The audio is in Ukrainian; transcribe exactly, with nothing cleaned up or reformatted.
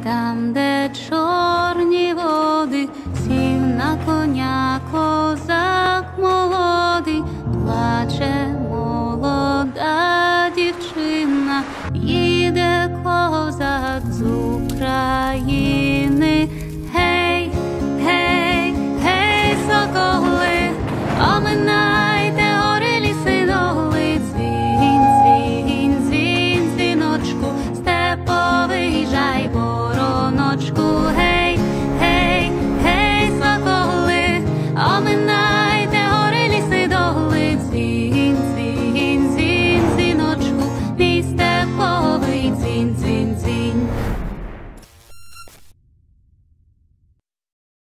Там, де чорні води, сів на коня козак молодий, плаче молода дівчина.